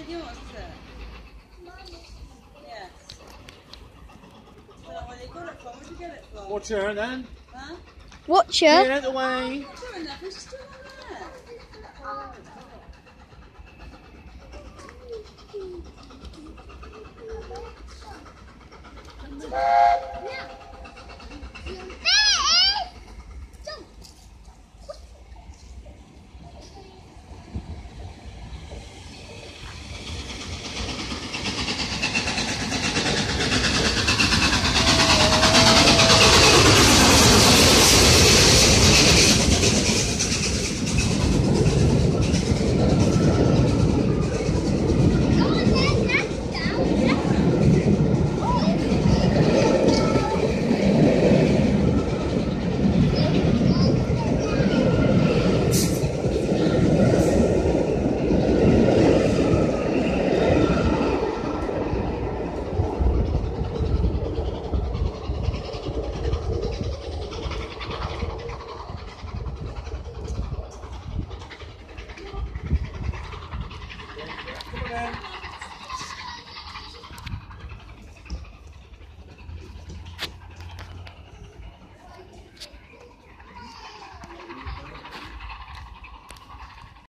that yours, is it? Yes. I don't know where you got it from. Where'd you get it from? Watch her then. Huh? Watch Get her. out the way. Not doing that, it's still on there. Come on then.